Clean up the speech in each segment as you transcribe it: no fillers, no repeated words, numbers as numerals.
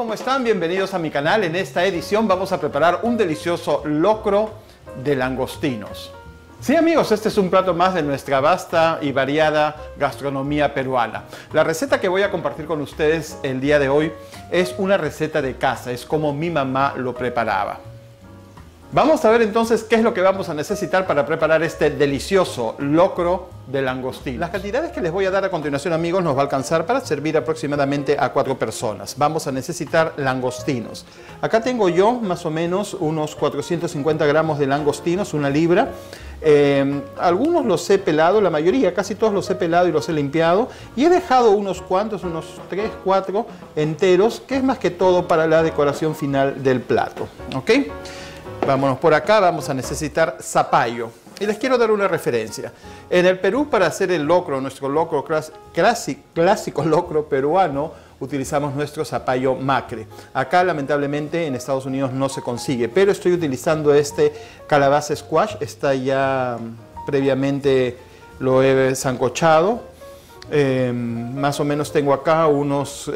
¿cómo están? Bienvenidos a mi canal. En esta edición vamos a preparar un delicioso locro de langostinos. Sí, amigos, este es un plato más de nuestra vasta y variada gastronomía peruana. La receta que voy a compartir con ustedes el día de hoy es una receta de casa, es como mi mamá lo preparaba. Vamos a ver entonces qué es lo que vamos a necesitar para preparar este delicioso locro de langostino. Las cantidades que les voy a dar a continuación, amigos, nos va a alcanzar para servir aproximadamente a 4 personas. Vamos a necesitar langostinos. Acá tengo yo más o menos unos 450 gramos de langostinos, una libra. Algunos los he pelado, la mayoría, casi todos los he pelado y los he limpiado. Y he dejado unos cuantos, unos 3, 4 enteros, que es más que todo para la decoración final del plato. ¿Ok? Vámonos por acá, vamos a necesitar zapallo. Y les quiero dar una referencia. En el Perú, para hacer el locro, nuestro locro clásico locro peruano, utilizamos nuestro zapallo macre. Acá, lamentablemente, en Estados Unidos no se consigue, pero estoy utilizando este calabaza squash. Está ya previamente, lo he sancochado. Más o menos tengo acá unos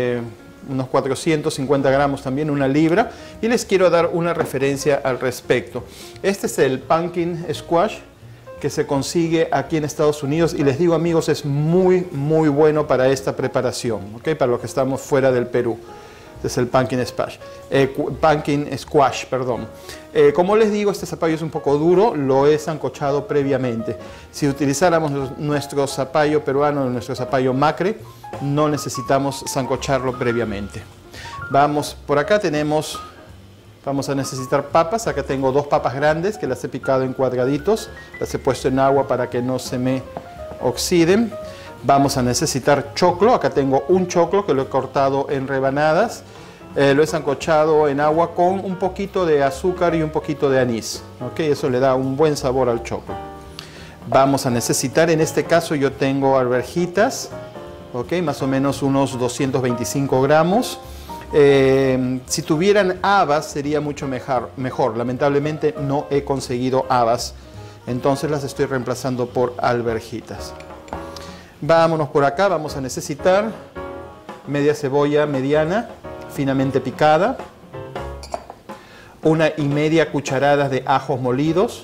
450 gramos también, una libra, y les quiero dar una referencia al respecto. Este es el pumpkin squash que se consigue aquí en Estados Unidos y les digo, amigos, es muy bueno para esta preparación, ¿okay? Para los que estamos fuera del Perú. Este es el pumpkin squash, perdón. Como les digo, este zapallo es un poco duro, lo he sancochado previamente. Si utilizáramos nuestro zapallo peruano, nuestro zapallo macre, no necesitamos sancocharlo previamente. Vamos, por acá vamos a necesitar papas. Acá tengo 2 papas grandes que las he picado en cuadraditos. Las he puesto en agua para que no se me oxiden. Vamos a necesitar choclo. Acá tengo un choclo que lo he cortado en rebanadas. Lo he sancochado en agua con un poquito de azúcar y un poquito de anís. ¿Okay? Eso le da un buen sabor al choclo. Vamos a necesitar, en este caso yo tengo arvejitas, ¿okay? Más o menos unos 225 gramos. Si tuvieran habas sería mucho mejor. Lamentablemente no he conseguido habas, entonces las estoy reemplazando por alverjitas. Vámonos por acá, vamos a necesitar media cebolla mediana, finamente picada, 1,5 cucharadas de ajos molidos,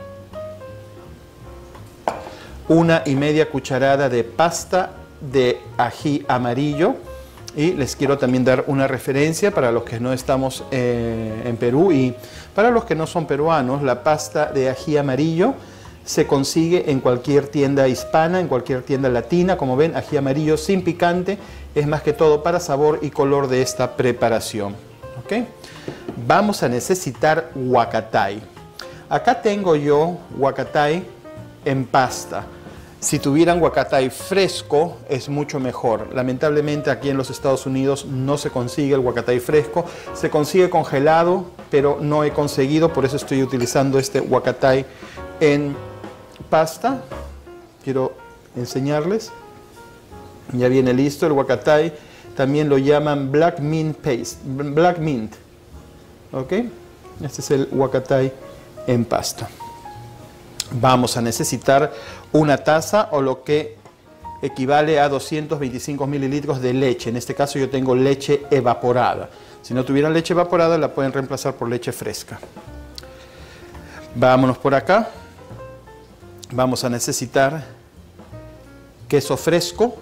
1,5 cucharada de pasta de ají amarillo. Y les quiero también dar una referencia para los que no estamos en Perú y para los que no son peruanos. La pasta de ají amarillo se consigue en cualquier tienda hispana, en cualquier tienda latina. Como ven, ají amarillo sin picante, es más que todo para sabor y color de esta preparación. ¿Okay? Vamos a necesitar huacatay. Acá tengo yo huacatay en pasta. Si tuvieran huacatay fresco es mucho mejor. Lamentablemente aquí en los Estados Unidos no se consigue el huacatay fresco. Se consigue congelado, pero no he conseguido, por eso estoy utilizando este huacatay en pasta. Quiero enseñarles. Ya viene listo el huacatay. También lo llaman black mint paste, black mint. ¿Ok? Este es el huacatay en pasta. Vamos a necesitar una taza o lo que equivale a 225 mililitros de leche. En este caso yo tengo leche evaporada. Si no tuvieran leche evaporada la pueden reemplazar por leche fresca. Vámonos por acá. Vamos a necesitar queso fresco.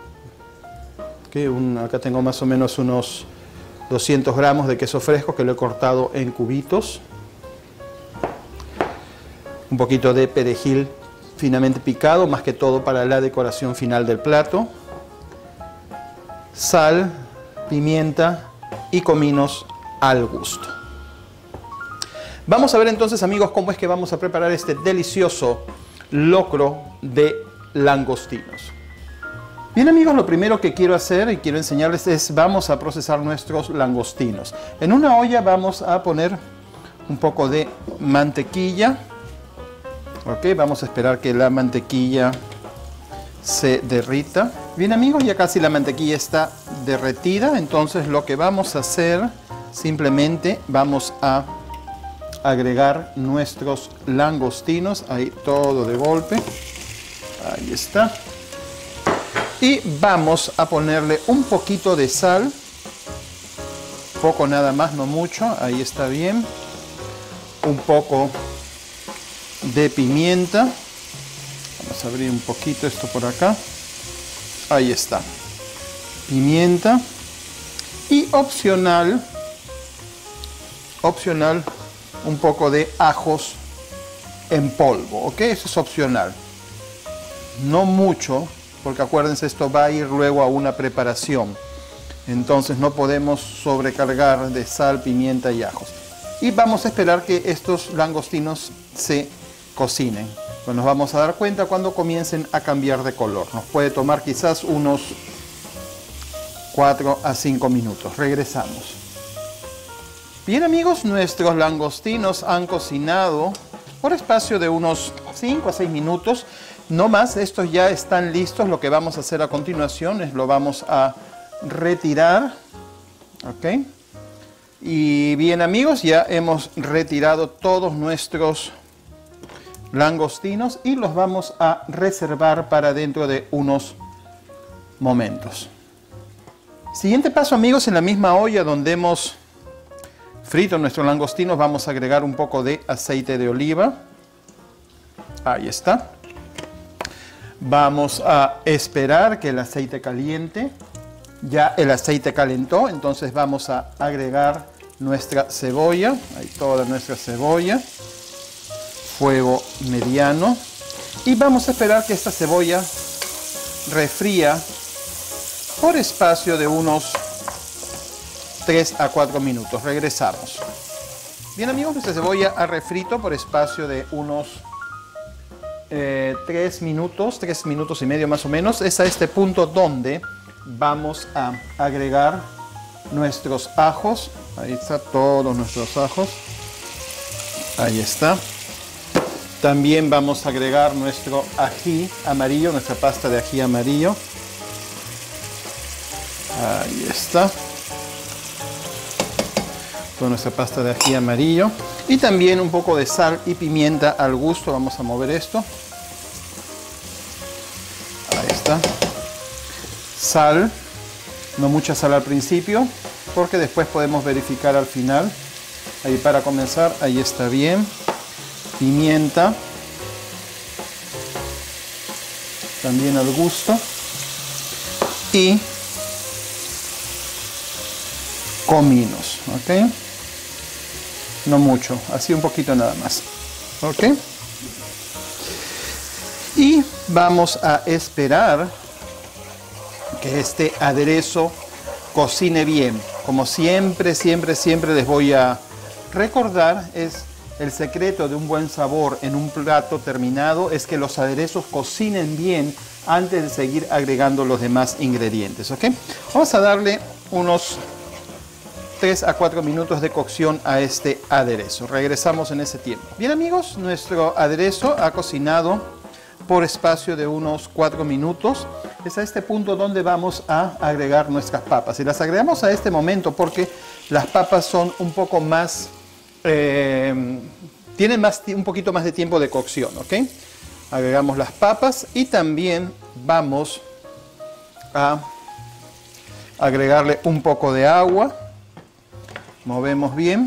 Acá tengo más o menos unos 200 gramos de queso fresco que lo he cortado en cubitos. Un poquito de perejil finamente picado, más que todo para la decoración final del plato. Sal, pimienta y cominos al gusto. Vamos a ver entonces, amigos, cómo es que vamos a preparar este delicioso locro de langostinos. Bien, amigos, lo primero que quiero hacer y quiero enseñarles es vamos a procesar nuestros langostinos. En una olla vamos a poner un poco de mantequilla. Ok, vamos a esperar que la mantequilla se derrita. Bien, amigos, ya casi la mantequilla está derretida. Entonces lo que vamos a hacer, simplemente vamos a agregar nuestros langostinos. Ahí todo de golpe. Ahí está. Y vamos a ponerle un poquito de sal poco nada más, no mucho, ahí está bien. Un poco de pimienta. Vamos a abrir un poquito esto por acá. Ahí está. Pimienta. Y opcional, un poco de ajos en polvo, ¿ok? Eso es opcional. No mucho, porque acuérdense, esto va a ir luego a una preparación. Entonces no podemos sobrecargar de sal, pimienta y ajos. Y vamos a esperar que estos langostinos se cocinen. Pues nos vamos a dar cuenta cuando comiencen a cambiar de color. Nos puede tomar quizás unos 4 a 5 minutos. Regresamos. Bien amigos, nuestros langostinos han cocinado por espacio de unos 5 a 6 minutos. No más, estos ya están listos. Lo que vamos a hacer a continuación es lo vamos a retirar. ¿Ok? Y bien amigos, ya hemos retirado todos nuestros langostinos y los vamos a reservar para dentro de unos momentos. Siguiente paso amigos, en la misma olla donde hemos frito nuestros langostinos vamos a agregar un poco de aceite de oliva. Ahí está. Vamos a esperar que el aceite caliente. Ya el aceite calentó, entonces vamos a agregar nuestra cebolla, ahí toda nuestra cebolla, fuego mediano, y vamos a esperar que esta cebolla refría por espacio de unos 3 a 4 minutos. Regresamos. Bien amigos, nuestra cebolla ha refrito por espacio de unos 3 minutos y medio más o menos. Es a este punto donde vamos a agregar nuestros ajos. Ahí está, todos nuestros ajos. Ahí está. También vamos a agregar nuestro ají amarillo, nuestra pasta de ají amarillo. Ahí está. Toda nuestra pasta de ají amarillo. Y también un poco de sal y pimienta al gusto. Vamos a mover esto. Ahí está. Sal. No mucha sal al principio, porque después podemos verificar al final. Ahí para comenzar, ahí está bien. Pimienta. También al gusto. Y cominos, ¿ok? No mucho, así un poquito nada más, ¿ok? Y vamos a esperar que este aderezo cocine bien. Como siempre les voy a recordar, es el secreto de un buen sabor en un plato terminado es que los aderezos cocinen bien antes de seguir agregando los demás ingredientes, ¿ok? Vamos a darle unos 3 a 4 minutos de cocción a este aderezo. Regresamos en ese tiempo. Bien amigos, nuestro aderezo ha cocinado por espacio de unos 4 minutos. Es a este punto donde vamos a agregar nuestras papas. Y las agregamos a este momento porque las papas son un poco más, tienen un poquito más de tiempo de cocción, ¿ok? Agregamos las papas y también vamos a agregarle un poco de agua. Movemos bien.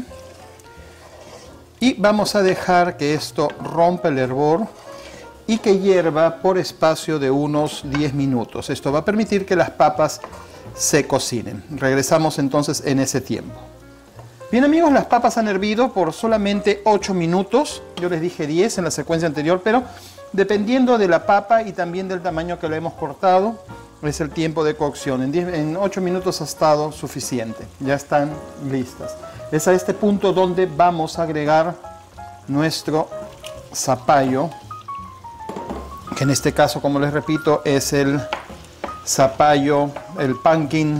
Y vamos a dejar que esto rompa el hervor y que hierva por espacio de unos 10 minutos. Esto va a permitir que las papas se cocinen. Regresamos entonces en ese tiempo. Bien amigos, las papas han hervido por solamente 8 minutos. Yo les dije 10 en la secuencia anterior, pero dependiendo de la papa y también del tamaño que la hemos cortado, es el tiempo de cocción. En 8 minutos ha estado suficiente. Ya están listas. Es a este punto donde vamos a agregar nuestro zapallo, que en este caso, como les repito, es el zapallo, el pumpkin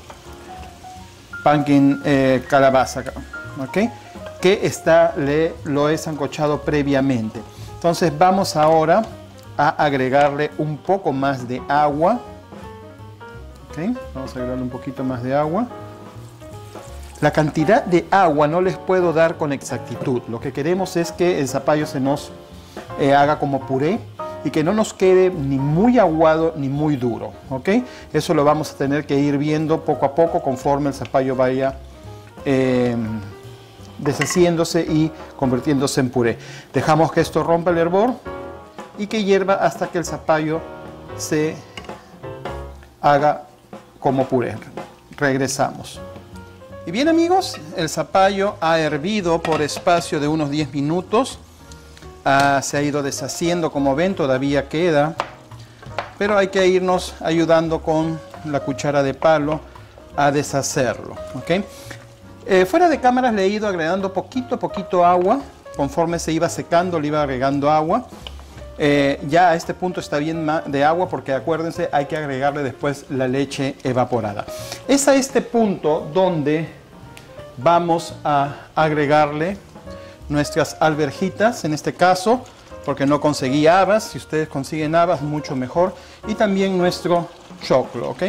calabaza, ¿ok? Que lo he sancochado previamente. Entonces vamos ahora a agregarle un poco más de agua. ¿Ok? Vamos a agregarle un poquito más de agua. La cantidad de agua no les puedo dar con exactitud. Lo que queremos es que el zapallo se nos haga como puré y que no nos quede ni muy aguado ni muy duro, ¿ok? Eso lo vamos a tener que ir viendo poco a poco conforme el zapallo vaya deshaciéndose y convirtiéndose en puré. Dejamos que esto rompa el hervor y que hierva hasta que el zapallo se haga como puré. Regresamos. Y bien amigos, el zapallo ha hervido por espacio de unos 10 minutos. Se ha ido deshaciendo, como ven, todavía queda, pero hay que irnos ayudando con la cuchara de palo a deshacerlo, ¿ok? Fuera de cámaras le he ido agregando poquito a poquito agua. Conforme se iba secando le iba agregando agua. Ya a este punto está bien de agua, porque acuérdense, hay que agregarle después la leche evaporada. Es a este punto donde vamos a agregarle nuestras alverjitas, en este caso, porque no conseguí habas. Si ustedes consiguen habas, mucho mejor. Y también nuestro choclo, ¿ok?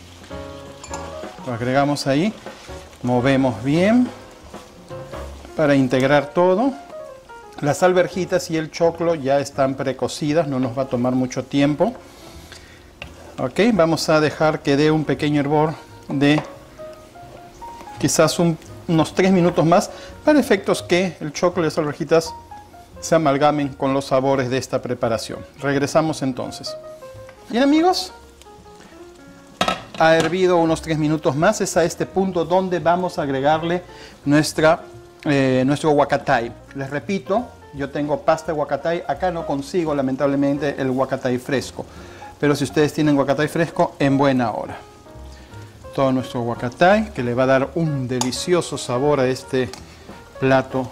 Lo agregamos ahí, movemos bien para integrar todo. Las alverjitas y el choclo ya están precocidas, no nos va a tomar mucho tiempo. Ok, vamos a dejar que dé un pequeño hervor de quizás unos 3 minutos más, para efectos que el choclo y las alverjitas se amalgamen con los sabores de esta preparación. Regresamos entonces. Bien amigos, ha hervido unos 3 minutos más. Es a este punto donde vamos a agregarle nuestro huacatay. Les repito, yo tengo pasta de huacatay. Acá no consigo lamentablemente el huacatay fresco, pero si ustedes tienen huacatay fresco, en buena hora. Todo nuestro huacatay, que le va a dar un delicioso sabor a este plato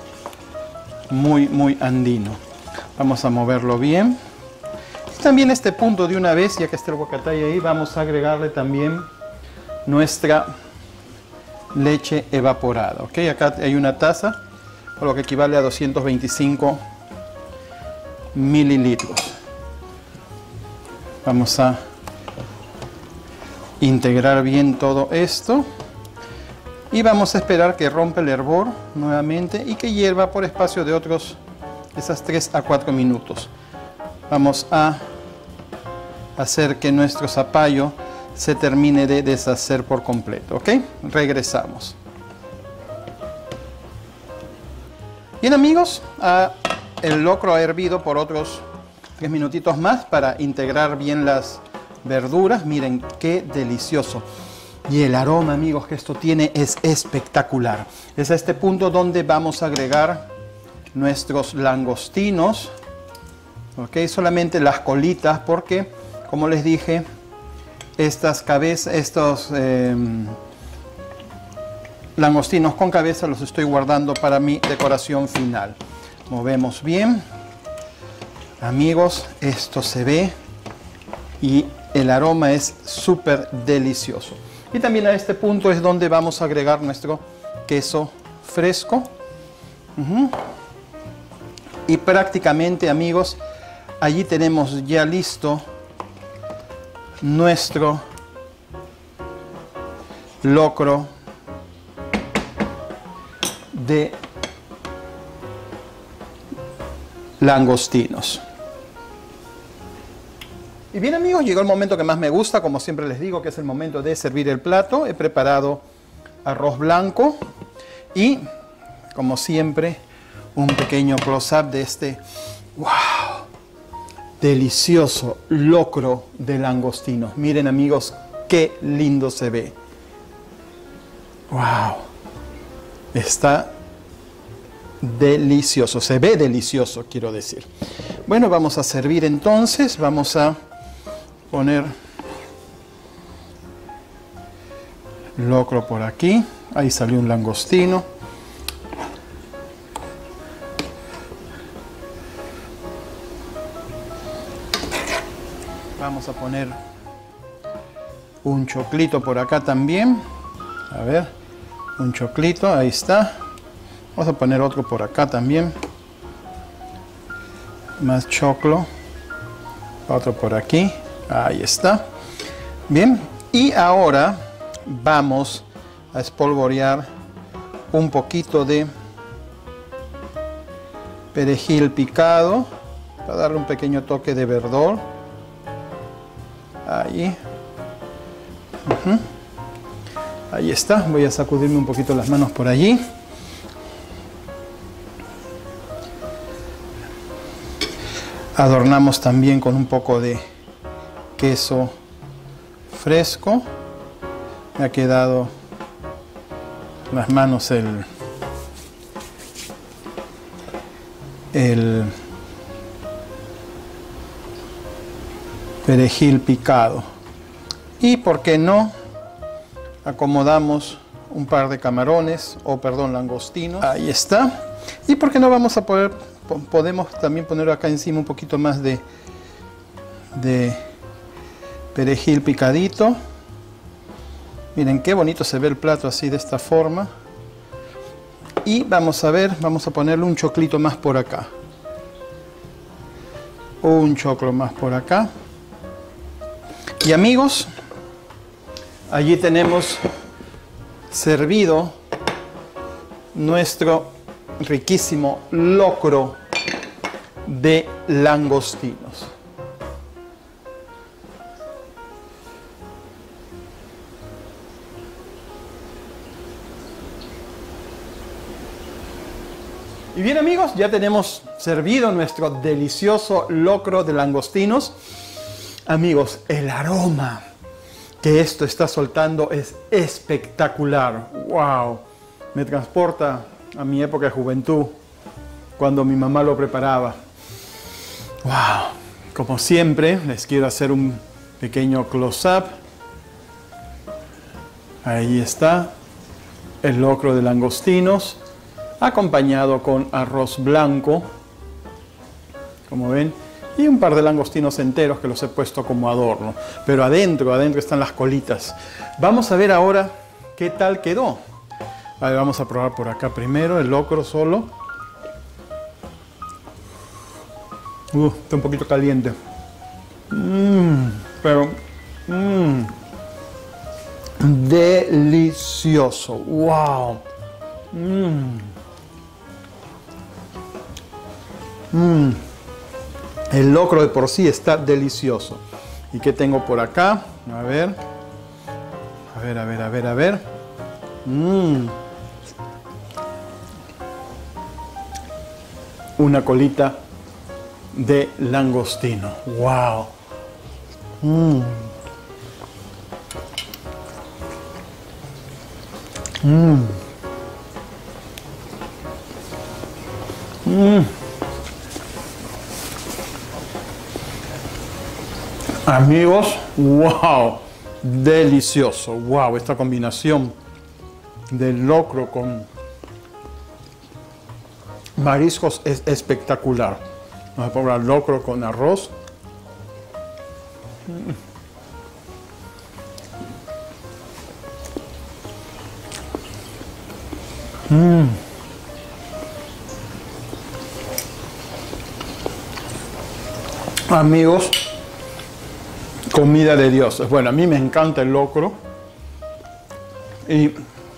muy andino. Vamos a moverlo bien. Y también este punto de una vez, ya que está el huacatay ahí, vamos a agregarle también nuestra leche evaporada. ¿Ok? Acá hay una taza, por lo que equivale a 225 mililitros. Vamos a integrar bien todo esto y vamos a esperar que rompa el hervor nuevamente y que hierva por espacio de otros esas 3 a 4 minutos. Vamos a hacer que nuestro zapallo se termine de deshacer por completo, ¿ok? Regresamos. Bien amigos, el locro ha hervido por otros 3 minutitos más para integrar bien las verduras. Miren qué delicioso. Y el aroma, amigos, que esto tiene es espectacular. Es a este punto donde vamos a agregar nuestros langostinos. Ok, solamente las colitas, porque como les dije, estas cabezas, estos langostinos con cabeza los estoy guardando para mi decoración final. Movemos bien. Amigos, esto se ve y el aroma es súper delicioso. Y también a este punto es donde vamos a agregar nuestro queso fresco. Y prácticamente, amigos, allí tenemos ya listo nuestro locro de langostinos. Y bien amigos, llegó el momento que más me gusta, como siempre les digo, que es el momento de servir el plato. He preparado arroz blanco y, como siempre, un pequeño close-up de este ¡wow! Delicioso locro de langostinos. Miren amigos, qué lindo se ve. ¡Wow! Está delicioso, se ve delicioso, quiero decir. Bueno, vamos a servir entonces. Vamos a poner locro por aquí. Ahí salió un langostino. Vamos a poner un choclito por acá también. A ver, un choclito, ahí está. Vamos a poner otro por acá también. Más choclo. Otro por aquí. Ahí está. Bien, y ahora vamos a espolvorear un poquito de perejil picado para darle un pequeño toque de verdor. Ahí. Ahí está, voy a sacudirme un poquito las manos por allí. Adornamos también con un poco de queso fresco. Me ha quedado en las manos el perejil picado. Y por qué no, acomodamos un par de camarones, o perdón, langostinos. Ahí está. Y por qué no vamos a podemos también poner acá encima un poquito más de perejil picadito. Miren qué bonito se ve el plato así de esta forma. Y vamos a ver, vamos a ponerle un choclito más por acá. Un choclo más por acá. Y amigos, allí tenemos servido nuestro riquísimo locro de langostinos. Y bien amigos, ya tenemos servido nuestro delicioso locro de langostinos. Amigos, el aroma que esto está soltando es espectacular. ¡Wow! Me transporta a mi época de juventud, cuando mi mamá lo preparaba. ¡Wow! Como siempre, les quiero hacer un pequeño close-up. Ahí está el locro de langostinos, acompañado con arroz blanco, como ven, y un par de langostinos enteros que los he puesto como adorno. Pero adentro están las colitas. Vamos a ver ahora qué tal quedó. Vale, vamos a probar por acá primero el locro solo. Está un poquito caliente. Delicioso. Wow. El locro de por sí está delicioso. ¿Y qué tengo por acá? A ver. A ver. Una colita de langostino. Wow. Amigos, wow, delicioso. Wow, esta combinación de locro con mariscos es espectacular. Vamos a probar locro con arroz. Amigos, comida de Dios. Bueno, a mí me encanta el locro y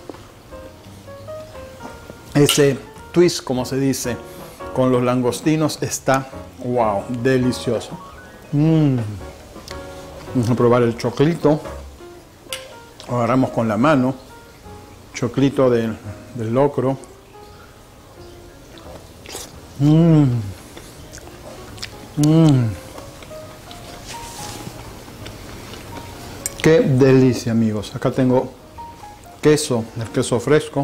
ese twist, como se dice, con los langostinos está, wow, delicioso. Vamos a probar el choclito. Agarramos con la mano choclito del locro. Qué delicia, amigos. Acá tengo queso, el queso fresco.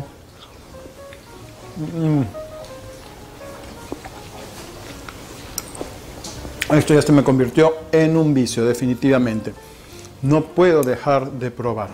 Esto ya se me convirtió en un vicio, definitivamente. No puedo dejar de probar.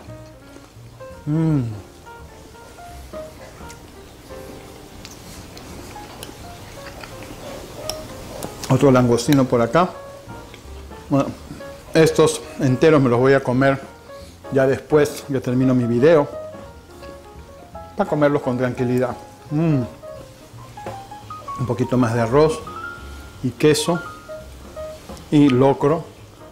Otro langostino por acá. Bueno, estos enteros me los voy a comer ya después que termino mi video, para comerlos con tranquilidad. Un poquito más de arroz y queso y locro.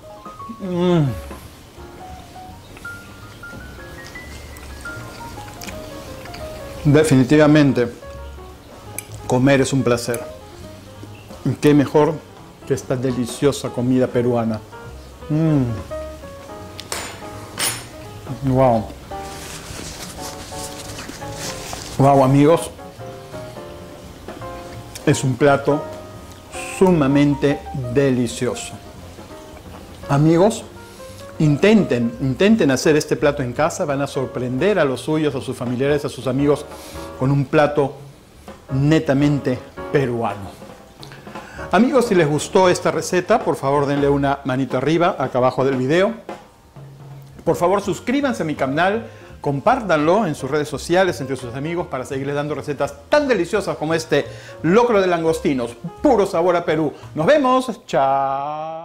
Definitivamente comer es un placer. Y qué mejor que esta deliciosa comida peruana. Wow. Wow, amigos, es un plato sumamente delicioso. Amigos, intenten hacer este plato en casa, van a sorprender a los suyos, a sus familiares, a sus amigos con un plato netamente peruano. Amigos, si les gustó esta receta, por favor denle una manito arriba acá abajo del video. Por favor suscríbanse a mi canal, compártanlo en sus redes sociales, entre sus amigos, para seguirles dando recetas tan deliciosas como este locro de langostinos, puro sabor a Perú. Nos vemos, chao.